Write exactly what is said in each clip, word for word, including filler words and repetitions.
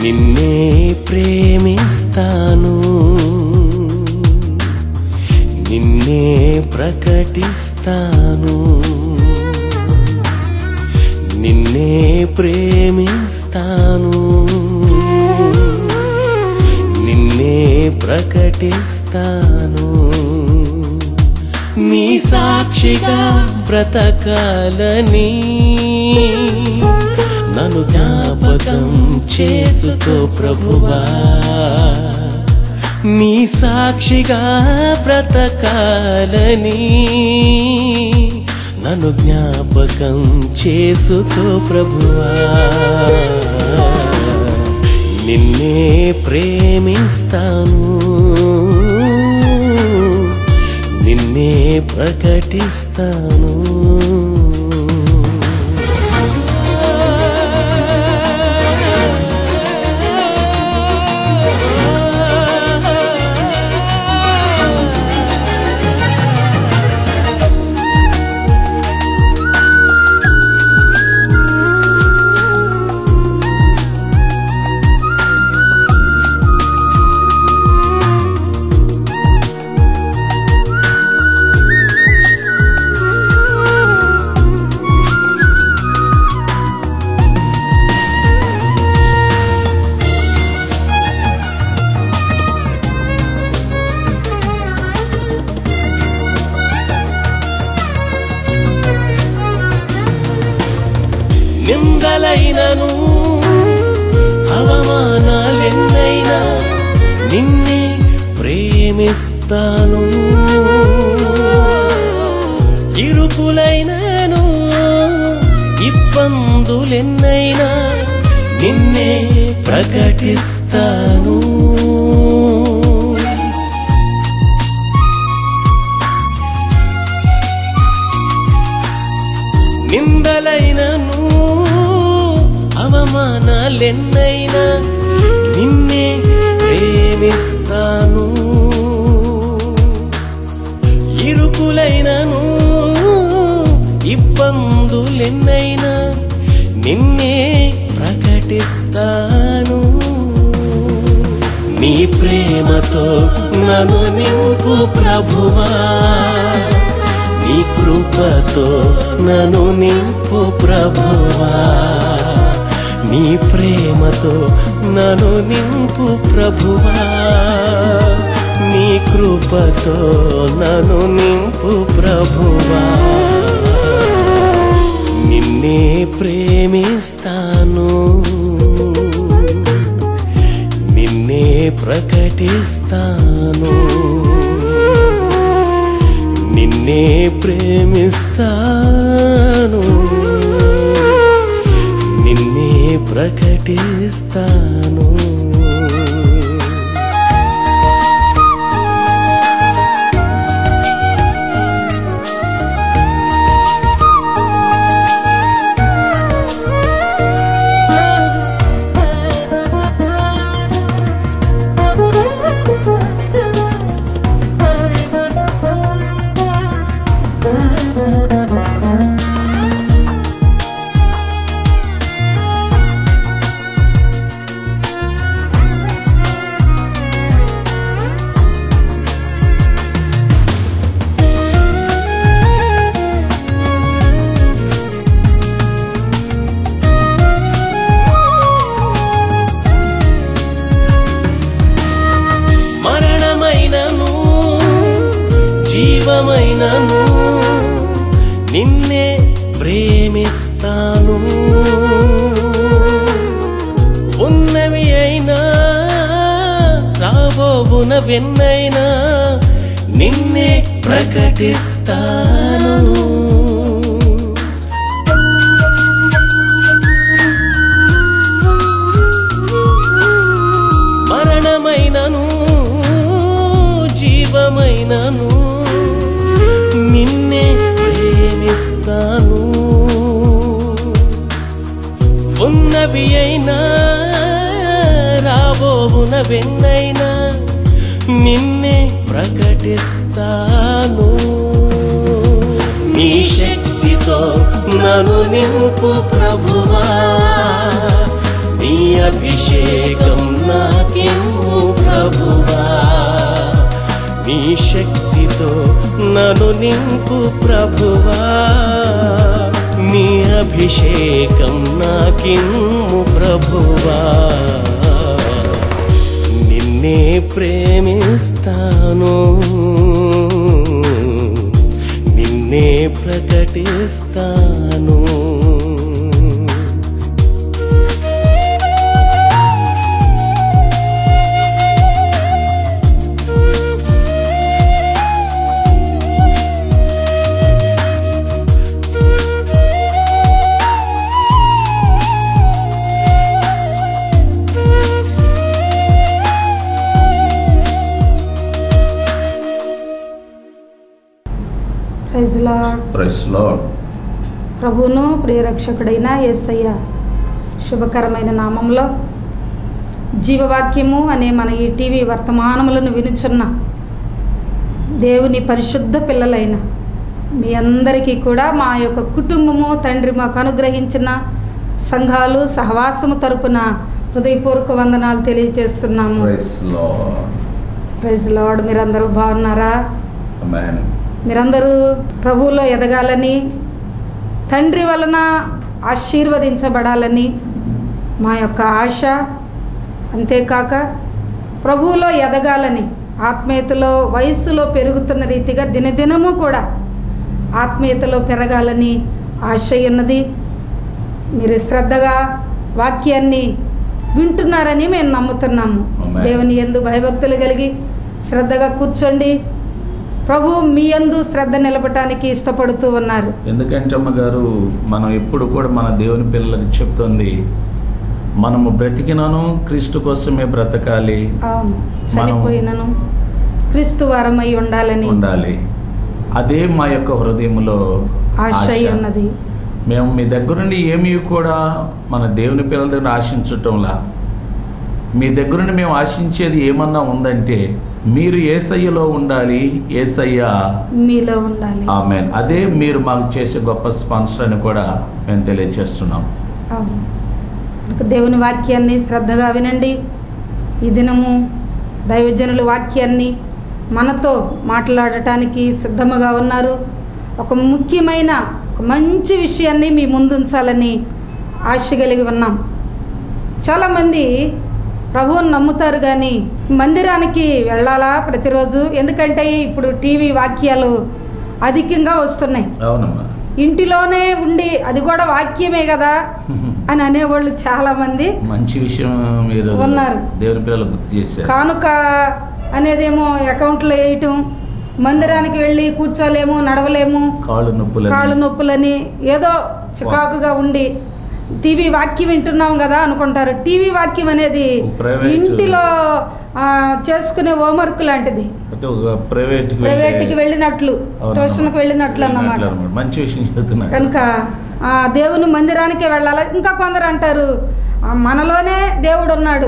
నిన్నే ప్రేమిస్తాను, నిన్నే ప్రకటిస్తాను, నిన్నే ప్రేమిస్తాను, నిన్నే ప్రకటిస్తాను. నీ సాక్షిగా బ్రతకాలని నన్ను జ్ఞాపకం చేసుకో ప్రభువా. నీ సాక్షిగా బ్రతకాలని నన్ను జ్ఞాపకం చేసుకో ప్రభువా. నిన్నే ప్రేమిస్తాను, నిన్నే ప్రకటిస్తాను. నిందలైనను అవమానాలెన్నైనా నిన్నే ప్రేమిస్తాను. ఇరుకులైనను ఇబ్బందులెన్నైనా నిన్నే ప్రకటిస్తాను. నిందలైనను అవమానాలెన్నైనా నిన్నే ప్రేమిస్తాను. ఇరుకులైనను ఇబ్బందులెన్నైనా నిన్నే ప్రకటిస్తాను. నీ ప్రేమతో నన్ను నింపు ప్రభువా, నీ కృపతో నన్ను నింపు ప్రభువా. నీ ప్రేమతో నన్ను నింపు ప్రభువా, నీ కృపతో నన్ను నింపు ప్రభువా. నిన్నే ప్రేమిస్తాను, నిన్నే ప్రకటిస్తాను, నిన్నే ప్రేమిస్తాను, నిన్నే ప్రకటిస్తాను. జీవమైనను నిన్నే ప్రేమిస్తాను. ఉన్నవి అయినా రాబోవునవెన్నైనా నిన్నే ప్రకటిస్తాను. మరణమైనను జీవమైనను నిన్నే ప్రేమిస్తాను. ఉన్నవి అయినా రాబోవునవెన్నైనా నిన్నే ప్రకటిస్తాను. నీ శక్తితో నన్ను నింపు ప్రభువా, నీ అభిషేకం అభిషేకం నాకిమ్ము ప్రభువా, నీ శక్తితో నన్ను నింపు ప్రభువా, నీ అభిషేకం నాకిమ్ము ప్రభువా, నిన్నే ప్రేమిస్తాను, నిన్నే ప్రకటిస్తాను. Praise Lord. Praise Lord. ప్రభువును ప్రియరక్షకుడైన యేసయ్య శుభకరమైన నామంలో జీవవాక్యము అనే మన ఈ టీవీ వర్తమానములను వినుచున్న దేవుని పరిశుద్ధ పిల్లలైన మీ అందరికీ కూడా మా యొక్క కుటుంబము తండ్రి మాకు అనుగ్రహించిన సంఘాలు సహవాసము తరపున హృదయపూర్వక వందనాలు తెలియజేస్తున్నాము. Praise Lord. Praise Lord. మీరందరూ బాగున్నారా? ఆమేన్. మీరందరూ ప్రభువులో ఎదగాలని, తండ్రి వలన ఆశీర్వదించబడాలని మా యొక్క ఆశ. అంతేకాక ప్రభువులో ఎదగాలని, ఆత్మీయతలో వయస్సులో పెరుగుతున్న రీతిగా దినదినము కూడా ఆత్మీయతలో పెరగాలని ఆశ ఉన్నది. మీరు శ్రద్ధగా వాక్యాన్ని వింటున్నారని మేము నమ్ముతున్నాము. దేవుని యందు భయభక్తులు కలిగి శ్రద్ధగా కూర్చోండి. ప్రభు మీ యందు శ్రద్ధ నిలపటానికి ఇష్టపడుతూ ఉన్నారు. ఎందుకంటే అమ్మగారు, మనం ఎప్పుడు కూడా మన దేవుని పిల్లలకు చెప్తుంది, మనము బ్రతికినను క్రీస్తు కోసమే బ్రతకాలి, అవును, చనిపోయినను క్రీస్తు వారమై ఉండాలని ఉండాలి. అదే మా యొక్క హృదయంలో ఆశ ఉన్నది. మేము మీ దగ్గర నుండి ఏమీ కూడా మన దేవుని పిల్లల దగ్గర ఆశించటంలా, మీ దగ్గర నుండి మేము ఆశించేది ఏమన్నా ఉందంటే మీరు యేసయ్యలో ఉండాలి, యేసయ్య మీలో ఉండాలి. ఆమేన్. అదే మీరు మాకు చేసే గొప్ప స్పాన్సర్ అని కూడా మేము తెలియజేస్తున్నాం. అవును. దేవుని వాక్యాన్ని శ్రద్ధగా వినండి. ఈ దినము దైవజనుల వాక్యాన్ని మనతో మాట్లాడటానికి సిద్ధముగా ఉన్నారు. ఒక ముఖ్యమైన ఒక మంచి విషయాన్ని మీ ముందుంచాలని ఆశ కలిగి ఉన్నాం. చాలామంది ప్రభువుని నమ్ముతారు కానీ మందిరానికి వెళ్ళాలా ప్రతిరోజు? ఎందుకంటే ఇప్పుడు టీవీ వాక్యాలు అధికంగా వస్తున్నాయి. అవునమ్మా. ఇంటిలోనే ఉండి అది కూడా వాక్యమే కదా అని అనేవాళ్ళు చాలా మంది మంచి విషయం మీరు ఉన్నారు. దేవుని పిల్లలు గుర్తు చేశారు. కానుక అనేదేమో అకౌంట్లో వేయటం, మందిరానికి వెళ్ళి కూర్చోలేము, నడవలేము, కాళ్ళు నొప్పులు కాళ్ళు నొప్పులని ఏదో చికాకుగా ఉండి టీవీ వాక్యం వింటున్నాం కదా అనుకుంటారు. టీవీ వాక్యం అనేది ఇంటిలో చేసుకునే హోంవర్క్ లాంటిది. ప్రైవేట్కి వెళ్ళినట్లు, ట్యూషన్కి వెళ్ళినట్లు అన్నమాట. మంచి విషయం చెప్తున్నారు. కనుక దేవుని మందిరానికే వెళ్ళాలి. ఇంకా కొందరు అంటారు మనలోనే దేవుడు ఉన్నాడు,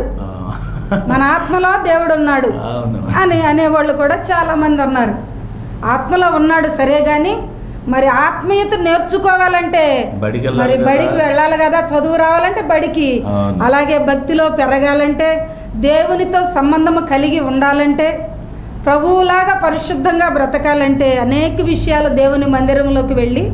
మన ఆత్మలో దేవుడు ఉన్నాడు అని అనేవాళ్ళు కూడా చాలా మంది ఉన్నారు. ఆత్మలో ఉన్నాడు సరే గాని మరి ఆత్మీయత నేర్చుకోవాలంటే మరి బడికి వెళ్ళాలి కదా, చదువు రావాలంటే బడికి, అలాగే భక్తిలో పెరగాలంటే, దేవునితో సంబంధం కలిగి ఉండాలంటే, ప్రభువులాగా పరిశుద్ధంగా బ్రతకాలంటే అనేక విషయాలు దేవుని మందిరంలోకి వెళ్ళి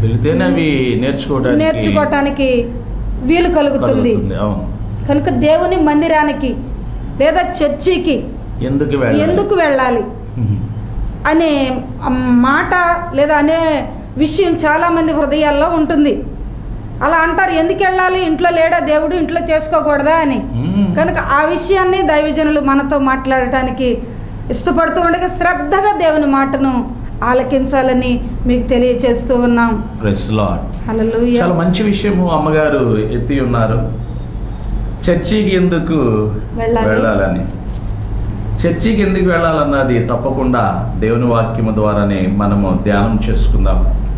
నేర్చుకోవటానికి వీలు కలుగుతుంది. కనుక దేవుని మందిరానికి లేదా చర్చికి ఎందుకు వెళ్ళాలి అనే మాట లేదా అనే విషయం చాలామంది హృదయాల్లో ఉంటుంది. అలా అంటారు, ఎందుకు వెళ్ళాలి, ఇంట్లో లేడా దేవుడు, ఇంట్లో చేసుకోకూడదా అని. కనుక ఆ విషయాన్ని దైవజనులు మనతో మాట్లాడటానికి ఇష్టపడుతూ ఉండగా శ్రద్ధగా దేవుని మాటను ఆలకించాలని మీకు తెలియజేస్తూ ఉన్నాం. Praise Lord. హల్లెలూయా. చాలా మంచి విషయము అమ్మగారు ఎత్తి ఉన్నారు. చర్చికి ఎందుకు వెళ్ళాలని, చర్చికి ఎందుకు వెళ్ళాలన్నది తప్పకుండా దేవుని వాక్యము ద్వారానే మనము ధ్యానం చేసుకుందాం.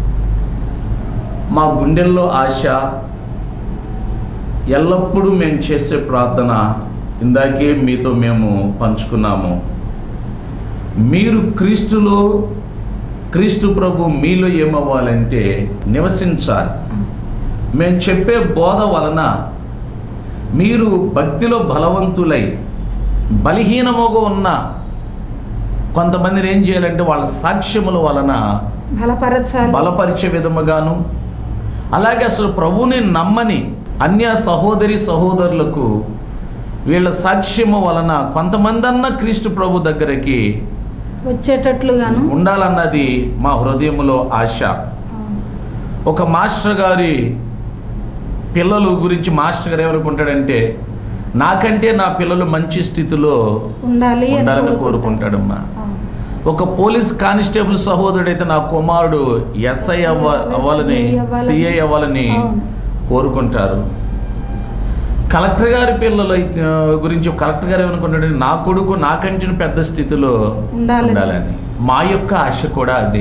మా గుండెల్లో ఆశ, ఎల్లప్పుడూ మేము చేసే ప్రార్థన ఇందాకే మీతో మేము పంచుకున్నాము. మీరు క్రీస్తులో, క్రీస్తు ప్రభు మీలో ఏమవ్వాలంటే నివసించాలి. మేము చెప్పే బోధ వలన మీరు భక్తిలో బలవంతులై బలహీనముగా ఉన్న కొంతమందిని ఏం చేయాలంటే వాళ్ళ సాక్ష్యముల వలన బలపరచాలి, బలపరిచే విధముగాను, అలాగే అసలు ప్రభువుని నమ్మని అన్య సహోదరి సహోదరులకు వీళ్ళ సాక్ష్యము వలన కొంతమంది అన్న క్రీస్తు ప్రభు దగ్గరికి వచ్చేటట్లుగాను ఉండాలన్నది మా హృదయంలో ఆశ. ఒక మాస్టర్ గారి పిల్లలు గురించి మాస్టర్ గారు ఏమనుకుంటాడంటే, నాకంటే నా పిల్లలు మంచి స్థితిలో ఉండాలి ఉండాలని కోరుకుంటాడమ్మా. ఒక పోలీస్ కానిస్టేబుల్ సహోదరుడైతే నా కుమారుడు ఎస్ఐ అవ్వ అవ్వాలని సిఐ అవ్వాలని కోరుకుంటారు. కలెక్టర్ గారి పిల్లల గురించి కలెక్టర్ గారు ఏమనుకుంటాడంటే, నా కొడుకు నాకంటే పెద్ద స్థితిలో ఉండాలని. మా యొక్క ఆశ కూడా అదే,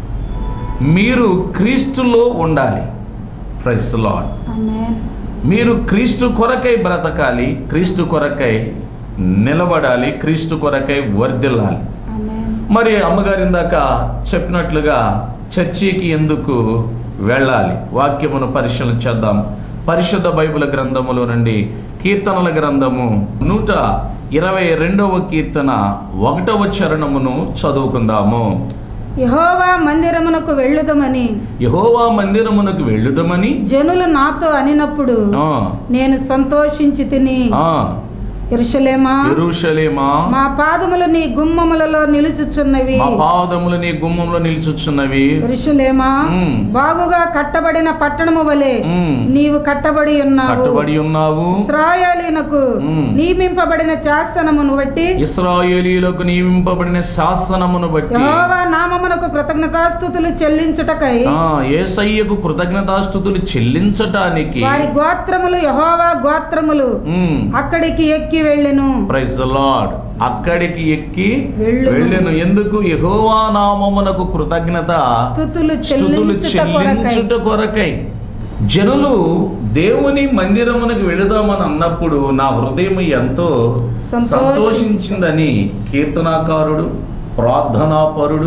మీరు క్రీస్తులో ఉండాలి. Praise the Lord. మీరు క్రీస్తు కొరకై బ్రతకాలి, క్రీస్తు కొరకై నిలబడాలి, క్రీస్తు కొరకై వర్ధిల్లాలి. మరి అమ్మగారు ఇందాక చెప్పినట్లుగా చర్చికి ఎందుకు వెళ్ళాలి? వాక్యమును పరిశీలన చేద్దాం. పరిశుద్ధ బైబిల్ గ్రంథములో నుండి కీర్తనల గ్రంథము నూట ఇరవై రెండవ కీర్తన ఒకటవ చరణమును చదువుకుందాము. యెహోవా మందిరమునకు వెళ్ళుదమని యెహోవా మందిరమునకు వెళ్ళుదమని జనులు నాతో అనినప్పుడు నేను సంతోషించి తిని, యెరూషలేమా యెరూషలేమా మా పాదములు నీ గుమ్మములలో నిలుచుచున్నవి, మా పాదములు నీ గుమ్మములో నిలుచుచున్నవి. యెరూషలేమా బాగుగా కట్టబడిన పట్టణము వలె నీవు కట్టబడి ఉన్నావు. కట్టబడి ఉన్నావు. ఇశ్రాయేలీయులకు నియమింపబడిన శాసనమును బట్టి ఇశ్రాయేలీయులకు నియమింపబడిన శాసనమును బట్టి యెహోవా నామమునకు కృతజ్ఞతాస్తుతులు చెల్లించుటకై యేసయ్యకు కృతజ్ఞతాస్తుతులు చెల్లించటానికి వారి గోత్రములు యెహోవా గోత్రములు అక్కడికి ఎక్కి వెళ్ళెను. Praise the Lord. అక్కడికి ఎక్కి వెళ్ళెను. ఎందుకు? యెహోవా నామమునకు కృతజ్ఞత స్తుతులు చెల్లించుట కొరకై. జనులు దేవుని మందిరమునకు వెళదామని అన్నప్పుడు నా హృదయం ఎంతో సంతోషించిందని కీర్తనాకారుడు, ప్రార్థనాపరుడు,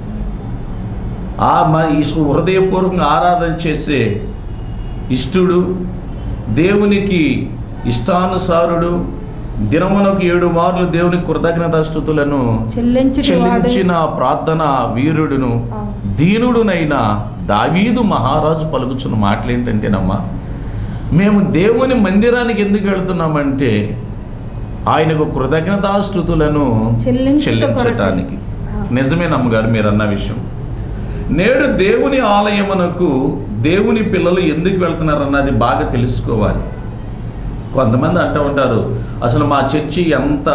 ఆ హృదయపూర్వకంగా ఆరాధన చేసే ఇష్టుడు, దేవునికి ఇష్టానుసారుడు, దినమునకు ఏడు మార్లు దేవునికి కృతజ్ఞతాస్తుతులను చెల్లించిన ప్రార్థన వీరుడును దీనుడునైన దావీదు మహారాజు పలుకుచున్న మాటలు ఏంటంటేనమ్మా, మేము దేవుని మందిరానికి ఎందుకు వెళుతున్నామంటే ఆయనకు కృతజ్ఞతాస్తుతులను చెల్లించటానికి. నిజమేనమ్మగారు మీరు అన్న విషయం. నేడు దేవుని ఆలయమునకు దేవుని పిల్లలు ఎందుకు వెళ్తున్నారన్నది బాగా తెలుసుకోవాలి. కొంతమంది అంటూ ఉంటారు, అసలు మా చర్చి ఎంత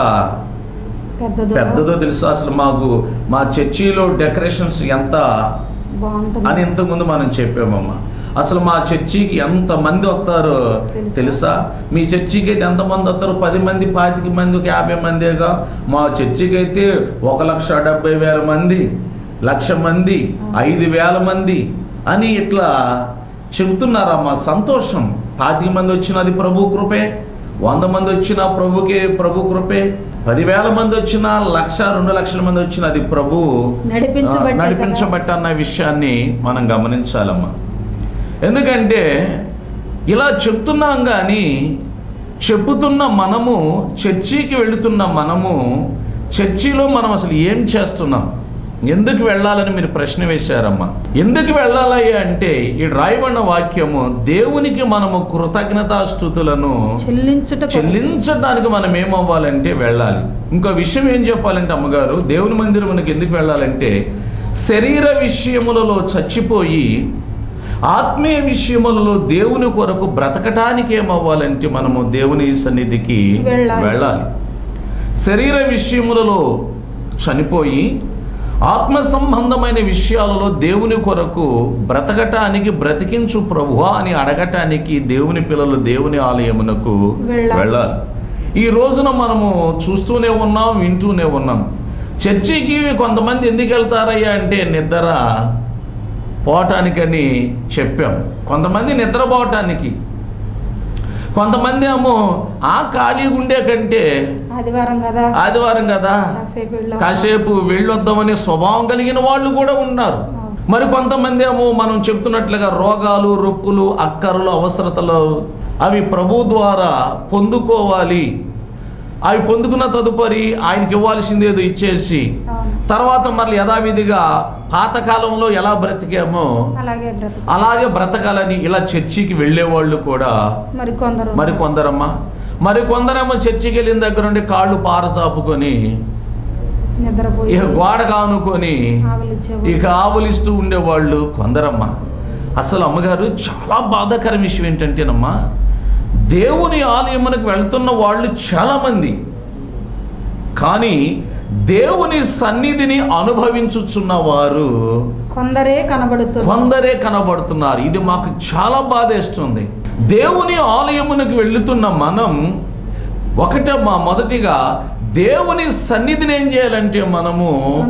పెద్దదో తెలుసు, అసలు మాకు మా చర్చిలో డెకరేషన్స్ ఎంత అని ఇంతకుముందు మనం చెప్పామమ్మా. అసలు మా చర్చికి ఎంత మంది వస్తారో తెలుసా? మీ చర్చికి అయితే ఎంతమంది వస్తారు? పది మంది, పాతిక మంది, ఒక యాభై మందిగా. మా చర్చికి అయితే ఒక లక్ష డెబ్బై వేల మంది, లక్ష మంది, ఐదు వేల మంది అని ఇట్లా చెబుతున్నారమ్మా. సంతోషం. పాతిక మంది వచ్చినది ప్రభు కృపే, వంద మంది వచ్చిన ప్రభుకే ప్రభు కృపే, పదివేల మంది వచ్చిన, లక్ష రెండు లక్షల మంది వచ్చిన అది ప్రభు నడిపించబట్టి అన్న విషయాన్ని మనం గమనించాలమ్మా. ఎందుకంటే ఇలా చెప్తున్నాం కానీ చెప్పుతున్న మనము, చర్చికి వెళుతున్న మనము, చర్చిలో మనం అసలు ఏం చేస్తున్నాం? ఎందుకు వెళ్ళాలని మీరు ప్రశ్న వేశారమ్మా. ఎందుకు వెళ్ళాలయ్యా అంటే ఈ రాయబడిన వాక్యము దేవునికి మనము కృతజ్ఞతాస్తుతులను చెల్లించడానికి మనం ఏమవ్వాలంటే వెళ్ళాలి. ఇంకో విషయం ఏం చెప్పాలంటే అమ్మగారు, దేవుని మందిరమునకు ఎందుకు వెళ్ళాలంటే శరీర విషయములలో చచ్చిపోయి ఆత్మీయ విషయములలో దేవుని కొరకు బ్రతకటానికి ఏమవ్వాలంటే మనము దేవుని సన్నిధికి వెళ్ళాలి. శరీర విషయములలో చనిపోయి ఆత్మ సంబంధమైన విషయాలలో దేవుని కొరకు బ్రతకటానికి, బ్రతికించు ప్రభువా అని అడగటానికి దేవుని పిల్లలు దేవుని ఆలయమునకు వెళ్ళాలి. ఈ రోజున మనము చూస్తూనే ఉన్నాం, వింటూనే ఉన్నాం. చర్చికి కొంతమంది ఎందుకు వెళ్తారయ్యా అంటే నిద్ర పోవటానికని చెప్పాం. కొంతమంది నిద్రపోవటానికి, కొంతమంది ఏమో ఆ ఖాళీ ఉండే కంటే ఆదివారం కదా ఆదివారం కదా కాసేపు వెళ్ళొద్దామనే స్వభావం కలిగిన వాళ్ళు కూడా ఉన్నారు. మరి కొంతమంది ఏమో మనం చెప్తున్నట్లుగా రోగాలు, రొప్పులు, అక్కరులు, అవసరతలు అవి ప్రభు ద్వారా పొందుకోవాలి. అవి పొందుకున్న తదుపరి ఆయనకి ఇవ్వాల్సింది ఏదో ఇచ్చేసి తర్వాత మళ్ళీ యథావిధిగా పాతకాలంలో ఎలా బ్రతికామో అలాగే బ్రతకాలని ఇలా చర్చికి వెళ్ళేవాళ్ళు కూడా మరి కొందరమ్మా మరి కొందరేమో చర్చికి వెళ్ళిన దగ్గర నుండి కాళ్ళు పారసాపుకొని ఇక గోడ కానుకొని ఇక ఆవులిస్తూ ఉండేవాళ్ళు కొందరమ్మా. అసలు అమ్మగారు చాలా బాధాకర విషయం ఏంటంటేనమ్మా, దేవుని ఆలయమునకు వెళ్తున్న వాళ్ళు చాలా మంది, కానీ దేవుని సన్నిధిని అనుభవించుచున్న వారు కొందరే కనబడుతున్నారు కొందరే కనబడుతున్నారు ఇది మాకు చాలా బాధేస్తుంది. దేవుని ఆలయమునకు వెళ్తున్న మనం ఒకటమ్మా, మొదటిగా దేవుని సన్నిధిని ఏం చేయాలంటే మనము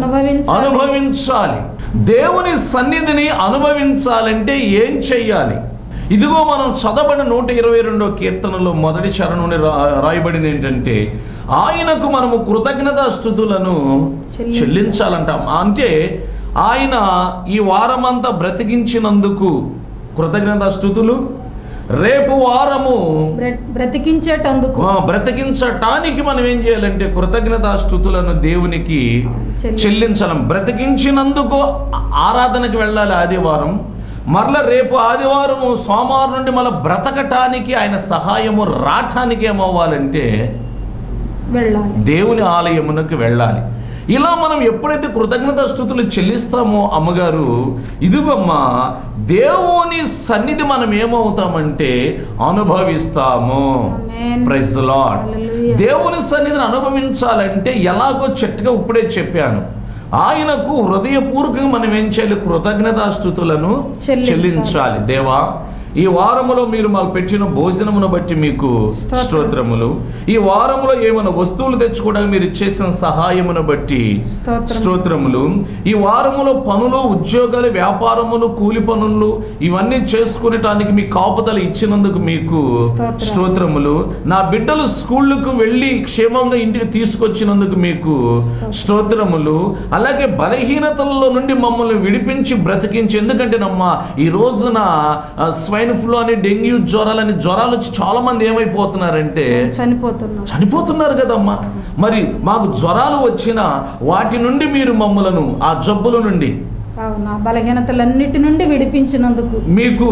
అనుభవించాలి. దేవుని సన్నిధిని అనుభవించాలంటే ఏం చెయ్యాలి? ఇదిగో మనం చదవబడిన నూట ఇరవై రెండో కీర్తనలో మొదటి చరణం రాయబడింది ఏంటంటే, ఆయనకు మనము కృతజ్ఞతా స్తుతులను చెల్లించాలంట. అంటే ఆయన ఈ వారమంతా బ్రతికించినందుకు కృతజ్ఞతా స్తుతులు, రేపు వారము బ్రతికించేటందుకు బ్రతికించటానికి మనం ఏం చేయాలంటే కృతజ్ఞతా స్తుతులను దేవునికి చెల్లించాలి. బ్రతికించినందుకు ఆరాధనకి వెళ్ళాలి ఆదివారం, మరల రేపు ఆదివారం సోమవారం నుండి మళ్ళీ బ్రతకటానికి ఆయన సహాయము రావటానికి ఏమవ్వాలంటే వెళ్ళాలి, దేవుని ఆలయమునకు వెళ్ళాలి. ఇలా మనం ఎప్పుడైతే కృతజ్ఞతా స్తుతులు చెల్లిస్తామో అమ్మగారు, ఇదిగమ్మా దేవుని సన్నిధి మనం ఏమవుతామంటే అనుభవిస్తాము. Praise the Lord. దేవుని సన్నిధిని అనుభవించాలంటే ఎలాగో చెట్టుగా ఇప్పుడే చెప్పాను, ఆయనకు హృదయపూర్వకంగా మనం ఏం చేయాలి? కృతజ్ఞతా స్తుతులను చెల్లించాలి. దేవా, ఈ వారములో మీరు మాకు పెట్టిన భోజనమును బట్టి మీకు స్తోత్రములు, ఈ వారములో ఏమైనా వస్తువులు తెచ్చుకోవడానికి మీరు చేసిన సహాయమును బట్టి స్తోత్రములు, ఈ వారములో పనులు, ఉద్యోగాలు, వ్యాపారములు, కూలి పనులు ఇవన్నీ చేసుకునేటానికి మీ కాపుదల ఇచ్చినందుకు మీకు స్తోత్రములు, నా బిడ్డలు స్కూళ్ళకు వెళ్ళి క్షేమంగా ఇంటికి తీసుకొచ్చినందుకు మీకు స్తోత్రములు, అలాగే బలహీనతల్లో నుండి మమ్మల్ని విడిపించి బ్రతికించి, ఎందుకంటేనమ్మా ఈ రోజున స్వైన్ ఫ్లూ అని, డెంగ్యూ జ్వరాలని జ్వరాలు వచ్చి చాలా మంది ఏమైపోతున్నారంటే చనిపోతున్నారు చనిపోతున్నారు కదమ్మా. మరి మాకు జ్వరాలు వచ్చినా వాటి నుండి మీరు మమ్మలను ఆ జబ్బుల నుండి బలహీనతలన్నిటి నుండి విడిపించినందుకు మీకు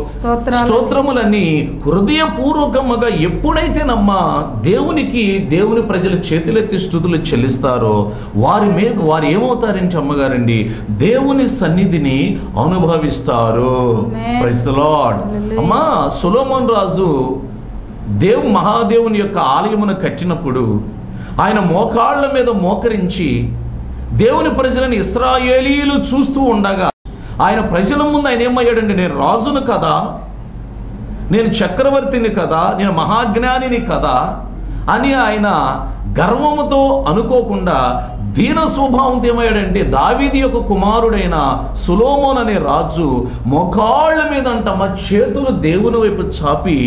స్తోత్రములని హృదయపూర్వకముగా ఎప్పుడైతేనమ్మా దేవునికి దేవుని ప్రజలు చేతులెత్తి స్తుతులు చెల్లిస్తారో వారి మీద వారు ఏమవుతారంటే అమ్మగారండి దేవుని సన్నిధిని అనుభవిస్తారు. Praise the Lord. అమ్మా, సొలొమోను రాజు దేవు మహాదేవుని యొక్క ఆలయమును కట్టినప్పుడు ఆయన మోకాళ్ళ మీద మోకరించి దేవుని ప్రజలను ఇశ్రాయేలీలు చూస్తూ ఉండగా ఆయన ప్రజల ముందు ఆయన ఏమయ్యాడంటే, నేను రాజును కదా, నేను చక్రవర్తిని కదా, నేను మహాజ్ఞానిని కదా అని ఆయన గర్వముతో అనుకోకుండా దీన స్వభావంతో ఏమయ్యాడంటే, దావీదు యొక్క కుమారుడైన సొలొమోను అనే రాజు మోకాళ్ళ మీద అంటమ్మ చేతులు దేవుని వైపు చాపి,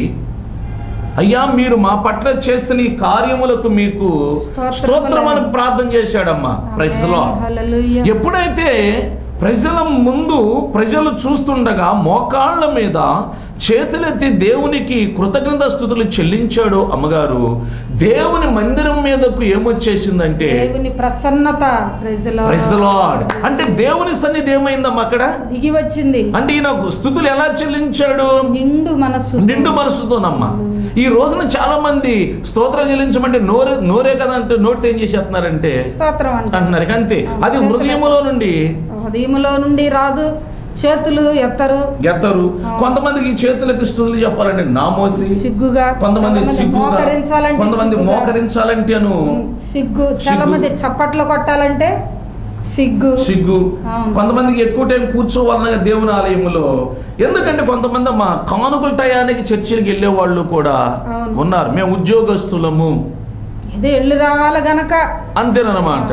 అయ్యా మీరు మా పట్ల చేసిన ఈ కార్యములకు మీకు స్తోత్రమని ప్రార్థన చేశాడమ్మా. Praise the lord. ఎప్పుడైతే ప్రజల ముందు ప్రజలు చూస్తుండగా మోకాళ్ళ మీద చేతులెత్తి దేవునికి కృతజ్ఞతా స్తుతులు చెల్లించాడు అమ్మగారు, దేవుని మందిరం మీదకు ఏమొచ్చేసిందంటే దేవుని ప్రసన్నత. Praise the Lord. అంటే దేవుని సన్నిధి ఏమైందమ్మా అక్కడ దిగి వచ్చింది. అంటే ఈయన స్తుతులు ఎలా చెల్లించాడు? నిండు మనసు నిండు మనసుతోనమ్మా. ఈ రోజున చాలా మంది స్తోత్రం చెల్లించమంటే నోరే నోరే కదా అంటే నోటితో ఏం చేసేస్తున్నారంటే స్తోత్రం అంటున్నారు, అంతే. అది హృదయములో నుండి హృదయములో నుండి రాదు, చేతులు ఎత్తరు ఎత్తరు కొంతమందికి చేతులు ఎత్తి స్తుతులు చెప్పాలంటే నామోసి సిగ్గుగా, కొంతమంది సిగ్గుగా, కొంతమంది మోకరించాలంటేను సిగ్గు, చాలా మంది చప్పట్లు కొట్టాలంటే సిగ్గు సిగ్గు కొంతమందికి ఎక్కువ టైం కూర్చోవాలన్న దేవుని ఆలయంలో. ఎందుకంటే కొంతమంది మా కానుకల టయానికి చర్చిలకు వెళ్ళే వాళ్ళు కూడా ఉన్నారు. మేము ఉద్యోగస్తులము, ఇదే వెళ్ళి రావాలి గనక అంతేనమాట.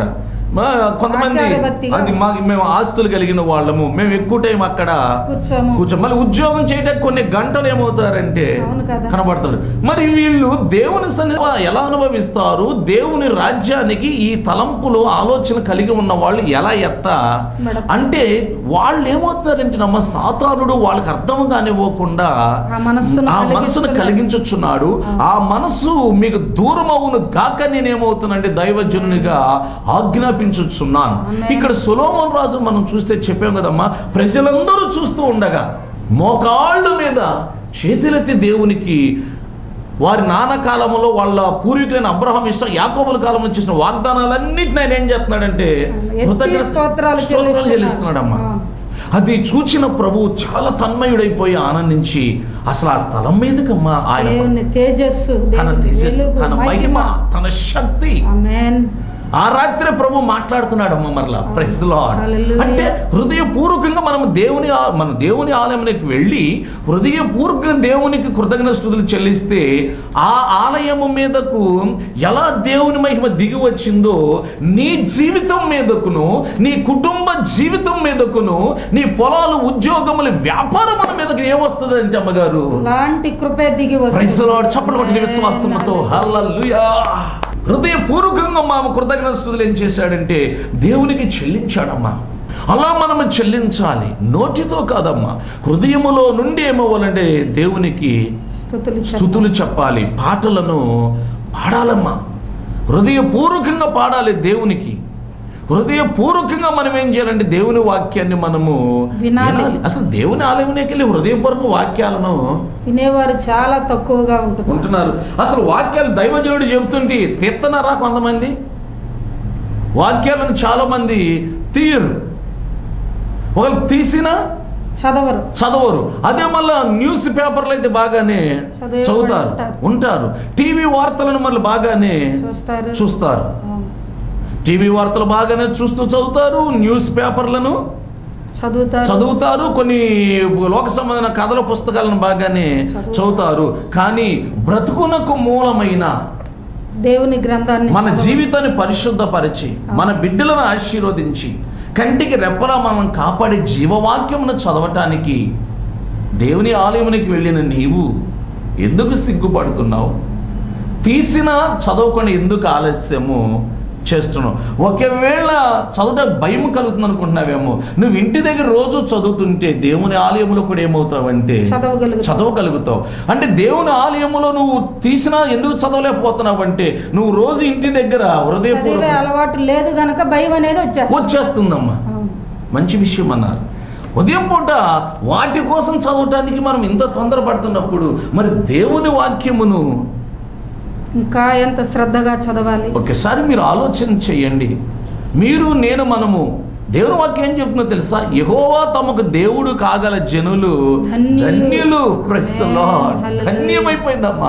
మా కొంతమంది ఆచారభక్తిగా. అది మాకు మేము ఆస్తులు కలిగిన వాళ్ళము, మేము ఎక్కువ టైం అక్కడ కూర్చోము. కూర్చో మళ్ళీ ఉద్యోగం చేయడానికి కొన్ని గంటలు ఏమవుతారంటే అవును కదా. కనబడతారు. మరి వీళ్ళు దేవుని సన్నిధి ఎలా అనుభవిస్తారు? దేవుని రాజ్యానికి ఈ తలంపులు ఆలోచన కలిగి ఉన్న వాళ్ళు ఎలా ఎత్త మేడం. అంటే వాళ్ళు ఏమవుతారంటే నమ్మ సాతానుడు వాళ్ళకి అర్థం కానివ్వకుండా ఆ మనస్సును ఆ మనసును కలిగిస్తున్నాడు. కలిగించుచున్నాడు. ఆ మనసు మీకు దూరం అవును గాక నేనేమవుతానంటే దైవజనునిగా ఆజ్ఞాపించుచున్నాను. ఆమేన్. ఇక్కడ సొలొమోను రాజు మనం చూస్తే చెప్పాం కదమ్మా, ప్రజలందరూ చూస్తూ ఉండగా మోకాళ్ళ మీద చేతులెత్తి దేవునికి వారి నాన్న కాలంలో వాళ్ళ పూర్వీకులైన అబ్రహాం ఇష్టం యాకోబుల కాలంలో చేసిన వాగ్దానాలన్నిటిని ఆయన ఏం చేస్తున్నాడంటే ఎత్తి కృతజ్ఞత స్తోత్రాలు స్తోత్రాలు చెల్లిస్తున్నాడమ్మా. ఆ. అది చూచిన ప్రభు చాలా తన్మయుడైపోయి ఆనందించి అసలు ఆ స్థలం మీదకమ్మా ఆయన దేవుని తేజస్సు, తన దేవుని తేజస్సు, వెలుగు, తన మహిమ, తన శక్తి ఆమేన్. ఆ రాత్రి ప్రభు మాట్లాడుతున్నాడమ్మ మరలా. Praise the Lord. హల్లెలూయా. అంటే హృదయపూర్వకంగా మనం దేవుని ఆ- మన దేవుని ఆలయానికి వెళ్ళి హృదయపూర్వకంగా దేవునికి కృతజ్ఞత స్తుతులు చెల్లిస్తే ఆ ఆలయము మీదకు ఎలా దేవుని మహిమ దిగి వచ్చిందో నీ జీవితం మీదకును, నీ కుటుంబ జీవితం మీదకును, నీ పొలాలు, ఉద్యోగములు, వ్యాపారముల మీదకు ఏమొస్తుంది అంటే అమ్మగారు లాంటి కృపే దిగి ప్రైజ్ ది లార్డ్. వస్తుంది. చప్పట్లు కొట్టి విశ్వాసంతో హల్లెలూయా. హృదయపూర్వకంగా మా కృతజ్ఞత స్తుతులు ఏం చేశాడంటే దేవునికి చెల్లించాడమ్మా. అలా మనము చెల్లించాలి, నోటితో కాదమ్మా, హృదయములో నుండి ఏమవ్వాలంటే దేవునికి స్తుతులు చెప్పాలి. స్తుతులు చెప్పాలి, పాటలను పాడాలమ్మా. హృదయపూర్వకంగా పాడాలి దేవునికి. హృదయపూర్వకంగా మనం ఏం చేయాలంటే దేవుని వాక్యాన్ని మనము వినాలి. వినాలి. అసలు దేవుని ఆలయంలోకి వెళ్ళి హృదయపూర్వక వాక్యాలను వినేవారు చాలా తక్కువగా ఉంటున్నారు. ఉంటున్నారు. అసలు వాక్యాలు దైవజనుడు చెబుతుంటే తీస్తున్నారా కొంతమంది? వాక్యాలను చాలా మంది తీయరు, వాళ్ళు తీసినా చదవరు. చదవరు. అదే మళ్ళా న్యూస్ పేపర్లు అయితే బాగానే చదివే చదువుతారు, ఉంటారు. ఉంటారు. టీవీ వార్తలను మళ్ళీ బాగానే చూస్తారు. చూస్తారు. ఆ, టీవీ వార్తలు బాగానే చూస్తూ చదువుతారు, న్యూస్ పేపర్లను చదువుతారు. చదువుతారు, కొన్ని లోక సంబంధమైన కథల పుస్తకాలను బాగానే చదువుతారు. చదువుతారు. కానీ బ్రతుకునకు మూలమైన దేవుని గ్రంథాన్ని మన చదవరు. జీవితాన్ని పరిశుద్ధపరిచి మన బిడ్డలను ఆశీర్వదించి కంటికి రెప్పలా మనం కాపాడే జీవవాక్యమును చదవటానికి దేవుని ఆలయమునికి వెళ్ళిన నీవు ఎందుకు సిగ్గుపడుతున్నావు? తీసిన చదవకుండా ఎందుకు ఆలస్యము చేస్తున్నావు? ఒకవేళ చదువుట భయం కలుగుతుంది అనుకుంటున్నావేమో. నువ్వు ఇంటి దగ్గర రోజు చదువుతుంటే దేవుని ఆలయంలో కూడా ఏమవుతావంటే చదవగలుగుతావు. చదవగలుగుతావు. అంటే దేవుని ఆలయంలో నువ్వు తీసినా ఎందుకు చదవలేకపోతున్నావు అంటే నువ్వు రోజు ఇంటి దగ్గర చదివే హృదయపూర్వక అలవాటు లేదు గనక భయం అనేది వచ్చేస్తుంది. వచ్చేస్తుందమ్మా. అవును. మంచి విషయం అన్నారు. ఉదయం పూట వాటి కోసం చదవటానికి మనం ఇంత తొందరపడుతున్నప్పుడు మరి దేవుని వాక్యమును ఇంకా ఎంత శ్రద్ధగా చదవాలి. ఒకసారి మీరు ఆలోచన చేయండి. మీరు నేను మనము దేవుని వాక్యం ఏం చెప్తుందో తెలుసా? యెహోవా తమకు దేవుడు కాగల జనులు ధన్యులు. ధన్యులు. Praise the Lord. హల్లెలూయా. ధన్యమైపోయిందమ్మా,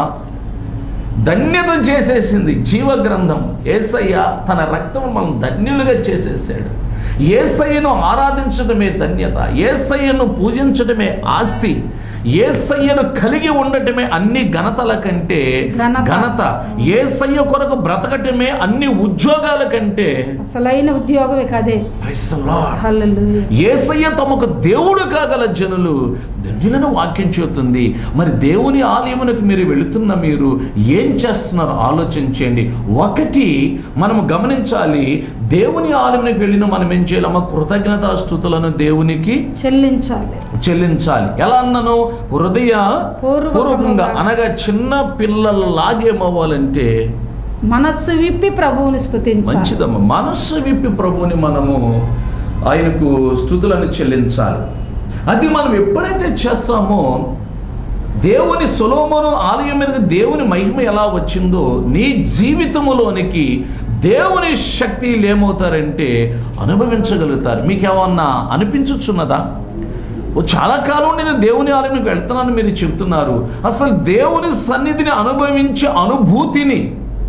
ధన్యత చేసేసింది జీవ గ్రంథం. యేసయ్య తన రక్తం మనం ధన్యులుగా చేసేసాడు. యేసయ్యను ఆరాధించడమే ధన్యత, యేసయ్యను పూజించడమే ఆస్తి, యేసయ్యను కలిగి ఉండటమే అన్ని ఘనతల కంటే ఘనత. ఘనత, యేసయ్య కొరకు బ్రతకటమే అన్ని ఉద్యోగాల కంటే. అసలైన ఉద్యోగమే కదే. Praise the Lord. Hallelujah. Yesayya తమకు దేవుడు కాగల జనులు ధన్యులను వాక్యం చెబుతుంది. మరి దేవుని ఆలయమునకు మీరు వెళుతున్న మీరు ఏం చేస్తున్నారో ఆలోచించండి. ఒకటి మనము గమనించాలి, దేవుని ఆలయమునకు వెళ్ళిన మనం ఏం చేయాలమ్మా? కృతజ్ఞతాస్తుతులను దేవునికి చెల్లించాలి. చెల్లించాలి. ఎలా అన్నాను? హృదయ పూర్వకంగా, అనగా చిన్న పిల్లల్లాగేమవ్వాలంటే మనస్సు విప్పి ప్రభువుని స్తుతించాలి. మంచిదమ్మా. మనస్సు విప్పి ప్రభువుని మనము ఆయనకు స్తుతులను చెల్లించాలి. అది మనం ఎప్పుడైతే చేస్తామో దేవుని సొలొమోను ఆలయం మీద దేవుని మహిమ ఎలా వచ్చిందో నీ జీవితములోనికి దేవుని శక్తి ఏమవుతారంటే అనుభవించగలుగుతారు. మీకేమన్నా అనిపించుచున్నదా? చాలా కాలం నేను దేవుని ఆలయానికి వెళ్తున్నాను మీరు చెప్తున్నారు. అసలు దేవుని సన్నిధిని అనుభవించే అనుభూతిని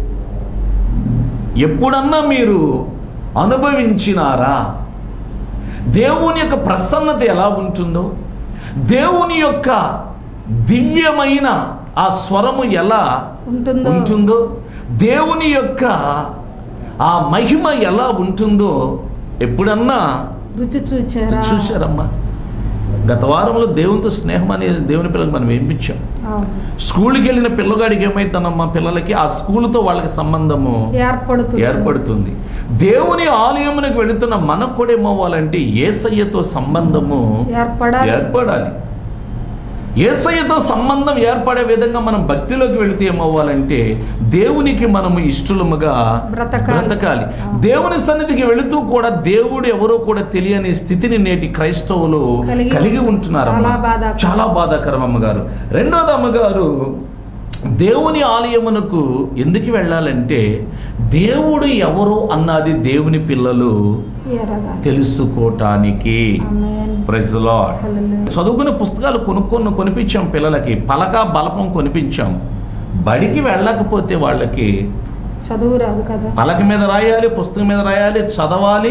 ఎప్పుడన్నా మీరు అనుభవించినారా? దేవుని యొక్క ప్రసన్నత ఎలా ఉంటుందో, దేవుని యొక్క దివ్యమైన ఆ స్వరము ఎలా ఉంటుందో. ఉంటుందో, దేవుని యొక్క ఆ మహిమ ఎలా ఉంటుందో ఎప్పుడన్నా రుచి చూచారా? చూశారమ్మా. గత వారంలో దేవునితో స్నేహం అనేది దేవుని పిల్లలకు మనం ఏమిచ్చాం. స్కూల్కి వెళ్ళిన పిల్లగాడికి ఏమైతుందమ్మా, పిల్లలకి ఆ స్కూల్తో వాళ్ళకి సంబంధము ఏర్పడుతుంది ఏర్పడుతుంది దేవుని ఆలయమునకు వెళుతున్న మనకు కూడా ఏమవ్వాలంటే యేసయ్యతో సంబంధము ఏర్పడాలి ఏర్పడాలి యేసయ్యతో సంబంధం ఏర్పడే విధంగా మనం భక్తిలోకి వెళితే ఏమవ్వాలంటే దేవునికి మనము ఇష్టలుముగా బ్రతకాలి. దేవుని సన్నిధికి వెళుతూ కూడా దేవుడు ఎవరో కూడా తెలియని స్థితిని నేటి క్రైస్తవులు కలిగి ఉంటున్నారు. చాలా బాధాకరం అమ్మగారు. రెండోది అమ్మగారు, దేవుని ఆలయమునకు ఎందుకు వెళ్ళాలంటే దేవుడు ఎవరు అన్నది దేవుని పిల్లలు తెలుసుకోవటానికి. Praise the Lord. చదువుకునే పుస్తకాలు కొనుక్కొని కొనిపించాం పిల్లలకి, పలక బలపం కొనిపించాం. బడికి వెళ్ళకపోతే వాళ్ళకి చదువు రాదు కదా. పలక మీద రాయాలి, పుస్తకం మీద రాయాలి, చదవాలి,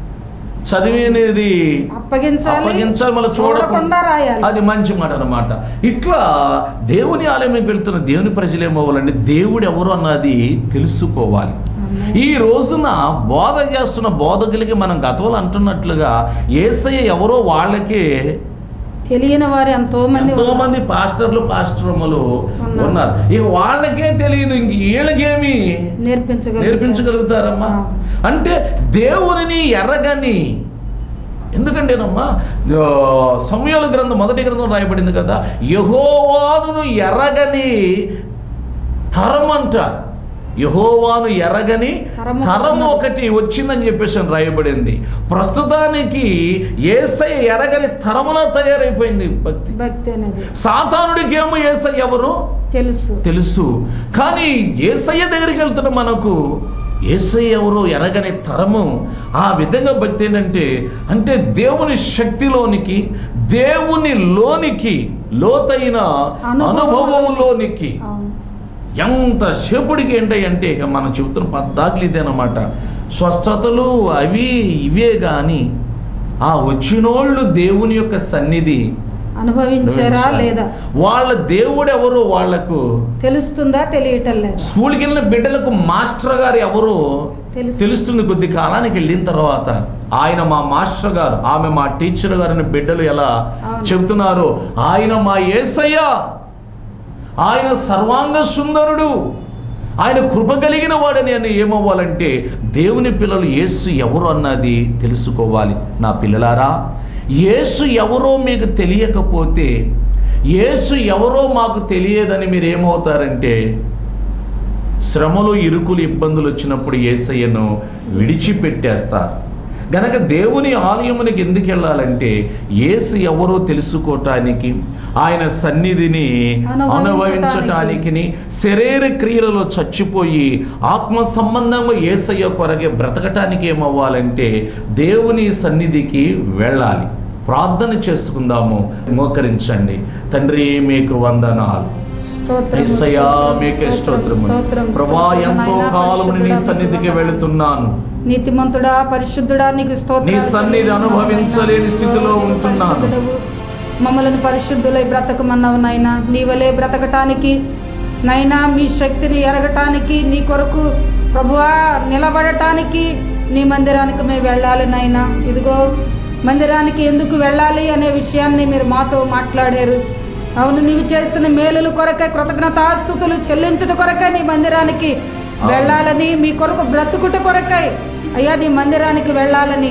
చదివేది అప్పగించాలి, అప్పగించాలి, మళ్ళీ చూడకుండా రాయాలి. అది మంచి మాట అన్నమాట. ఇట్లా దేవుని ఆలయంకి వెళ్తున్న దేవుని ప్రజలు ఏమవ్వాలంటే దేవుడు ఎవరు అన్నది తెలుసుకోవాలి. ఈ రోజున బోధ చేస్తున్న బోధకులకి మనం గతంలో అంటున్నట్లుగా యేసయ్య ఎవరో వాళ్ళకే తెలియని వారు ఎంతో మంది ఎంతో మంది పాస్టర్లు పాస్టర్లు ఉన్నారు. ఇక వాళ్ళకే తెలియదు, ఇంక వీళ్ళకేమి నేర్పించగల నేర్పించగలుగుతారమ్మా. అంటే దేవుని ఎర్రగని, ఎందుకంటేనమ్మా సమూయేలు గ్రంథం మొదటి గ్రంథం రాయబడింది కదా, యెహోవాను ఎర్రగని తరం అంట. యెహోవాను ఎరగని తరం ఒకటి వచ్చిందని చెప్పేసి రాయబడింది. ప్రస్తుతానికి యేసయ్య ఎరగని తరములా తయారైపోయింది భక్తి. భక్తి అనేది సాతానుడికి ఏమో యేసయ్య ఎవరు తెలుసు తెలుసు కానీ యేసయ్య దగ్గరికి వెళ్తున్న మనకు యేసయ్య ఎవరో ఎరగని తరము. ఆ విధంగా భక్తి ఏంటంటే అంటే దేవుని శక్తిలోనికి, దేవుని లోనికి, లోతైన అనుభవంలోనికి ఎంత సేపుడికి ఏంటంటే ఇక మనం చెబుతున్న పద్దాకులు ఇదేనమాట. స్వస్థతలు అవి ఇవే గాని ఆ వచ్చినోళ్ళు దేవుని యొక్క సన్నిధి అనుభవించారా లేదా, వాళ్ళ దేవుడు ఎవరు వాళ్లకు తెలుస్తుందా తెలియటం లేదు. స్కూల్కి వెళ్ళిన బిడ్డలకు మాస్టర్ గారు ఎవరు తెలుస్తుంది కొద్ది కాలానికి వెళ్ళిన తర్వాత. ఆయన మా మాస్టర్ గారు, ఆమె మా టీచర్ గారు అని బిడ్డలు ఎలా చెబుతున్నారు, ఆయన మా యేసయ్య, ఆయన సర్వాంగ సుందరుడు, ఆయన కృప కలిగిన వాడని అని ఏమవ్వాలంటే దేవుని పిల్లలు యేసు ఎవరు అన్నది తెలుసుకోవాలి. నా పిల్లలారా, యేసు ఎవరో మీకు తెలియకపోతే, యేసు ఎవరో మాకు తెలియదని మీరు ఏమవుతారంటే శ్రమలు, ఇరుకులు, ఇబ్బందులు వచ్చినప్పుడు యేసయ్యను విడిచిపెట్టేస్తారు. గనక దేవుని ఆలయమునికి ఎందుకు వెళ్ళాలంటే యేసు ఎవరో తెలుసుకోవటానికి, ఆయన సన్నిధిని అనుభవించటానికి, శరీర క్రియలలో చచ్చిపోయి ఆత్మ సంబంధంగా యేసయ్య కొరగే బ్రతకటానికి ఏమవ్వాలంటే దేవుని సన్నిధికి వెళ్ళాలి. ప్రార్థన చేసుకుందాము. మోకరించండి. తండ్రి మీకు వందనాలు, యేసయ్యా మీకే స్తోత్రము. ప్రభువా, ఎంతో కాలం నీ సన్నిధికి వెళుతున్నాను, నీతిమంతుడా పరిశుద్ధుడా నీకు స్తోత్రం. నీ సన్నిధి అనుభవించలేని స్థితిలో ఉంటున్నాను. మమ్మల్ని పరిశుద్ధులై బ్రతకమన్నావు నాయనా. నీ వలే బ్రతకటానికి నైనా, మీ శక్తిని ఎరగటానికి, నీ కొరకు ప్రభువా నిలబడటానికి నీ మందిరానికి మేము వెళ్ళాలి నాయనా. ఇదిగో మందిరానికి ఎందుకు వెళ్ళాలి అనే విషయాన్ని మీరు మాతో మాట్లాడారు. అవును, నీవు చేసిన మేలుల కొరకే, కృతజ్ఞతాస్తుతులు చెల్లించుట కొరకే నీ మందిరానికి వెళ్ళాలని, మీ కొరకు బ్రతుకుట కొరకై అయ్యా నీ మందిరానికి వెళ్ళాలని,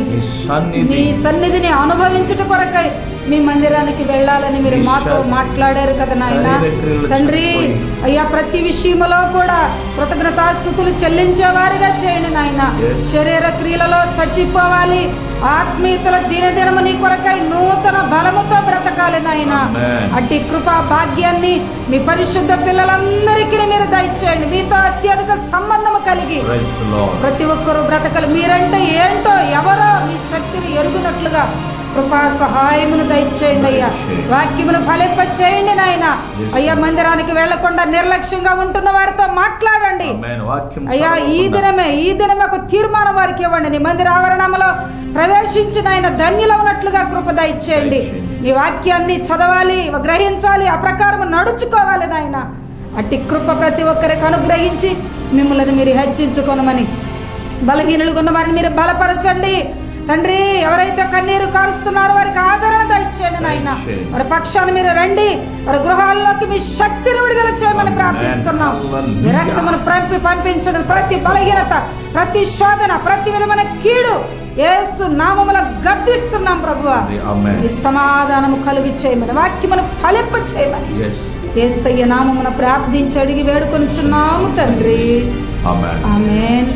మీ సన్నిధిని అనుభవించుట కొరకై మీ మందిరానికి వెళ్ళాలని మీరు మాతో మాట్లాడారు కదా నాయన. తండ్రి అయ్యా, ప్రతి విషయంలో కూడా కృతజ్ఞతాస్తుతులు చెల్లించేవారిగా చేయండి నాయన. శరీర క్రియలలో చచ్చిపోవాలి, ఆత్మీయతలో దినదినము నీ కొరకై నూతన బలముతో బ్రతకాలి నాయన. అట్టి కృపా భాగ్యాన్ని మీ పరిశుద్ధ పిల్లలందరికీ మీరు దయచేయండి. మీతో అత్యధిక సంబంధము కలిగి ప్రతి ఒక్కరూ బ్రతకాలి. మీరంటే ఏంటో, ఎవరో మీ శక్తిని ఎరుగునట్లుగా కృపా సహాయమును దయచేయండి అయ్యా. వాక్యమును ఫలింప చేయండి నాయన. అయ్యా, మందిరానికి వెళ్లకుండా నిర్లక్ష్యంగా ఉంటున్న వారితో మాట్లాడండి అయ్యా. ఈ దినమే ఈ దినమే ఒక తీర్మానం వారికి ఇవ్వండి. నీ మందిర ఆవరణంలో ప్రవేశించిన ఆయన ధన్యులవునట్లుగా కృప దయచేయండి. నీ వాక్యాన్ని చదవాలి, గ్రహించాలి, ఆ ప్రకారం నడుచుకోవాలి నాయన. అట్టి కృప ప్రతి ఒక్కరికి అనుగ్రహించి మిమ్మల్ని మీరు హెచ్చించుకోనమని బలహీనులుగా ఉన్న వారిని మీరు బలపరచండి తండ్రి. ఎవరైతే కన్నీరు కారుస్తున్నారో వారికి ఆదరణ దయచేయండి నాయన. వారి పక్షాన్ని మీరు రండి, వారి గృహాల్లోకి మీ శక్తిని విడుదల చేయమని ప్రార్థిస్తున్నాం. మీ రక్తమును పంపి పంపించడం ప్రతి బలహీనత, ప్రతి శోధన, ప్రతి విధమైన కీడు యేసు నామములో గద్దిస్తున్నాం ప్రభువా. ఈ సమాధానము కలుగు చేయమని, వాక్యమును ఫలింప చేయమని యేసయ్య నామమున ప్రార్థించి అడిగి వేడుకొనుచున్నాము తండ్రి. ఆమేన్.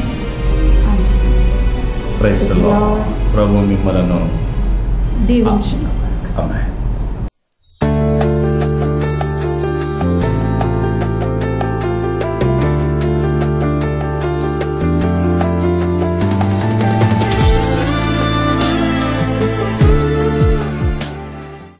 Praise the Lord. ప్రభు మిమ్మలను దీవించును. ఆమేన్.